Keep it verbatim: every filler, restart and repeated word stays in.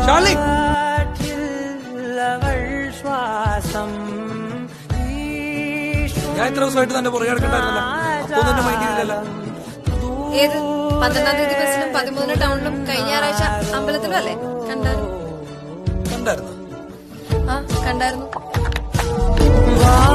ഷാർലി ഞാൻ ഇത്ര ദിവസമായിട്ട് തന്നെ പുറകെ കിടക്കണ്ടായിരുന്നല്ലോ. അപ്പൊ തന്നെ മൈൻഡ് ചെയ്തില്ലല്ലോ. ഏത് പന്ത്രണ്ടാം തീയതി ബസ്സിലും പതിമൂന്ന് ടൗണിലും കഴിഞ്ഞ ഞായറാഴ്ച അമ്പലത്തിലും അല്ലേ? കണ്ടായിരുന്നു കണ്ടായിരുന്നു ആ കണ്ടായിരുന്നു.